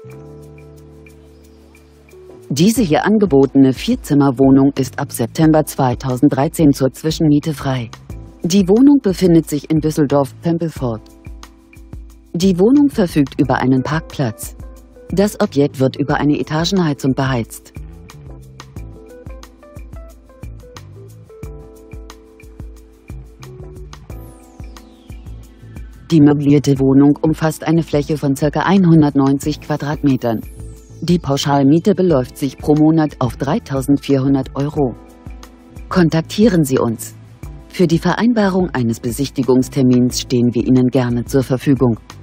Diese hier angebotene Vierzimmerwohnung ist ab September 2013 zur Zwischenmiete frei. Die Wohnung befindet sich in Düsseldorf-Pempelfort. Die Wohnung verfügt über einen Parkplatz. Das Objekt wird über eine Etagenheizung beheizt. Die möblierte Wohnung umfasst eine Fläche von ca. 190 Quadratmetern. Die Pauschalmiete beläuft sich pro Monat auf 3.400 €. Kontaktieren Sie uns. Für die Vereinbarung eines Besichtigungstermins stehen wir Ihnen gerne zur Verfügung.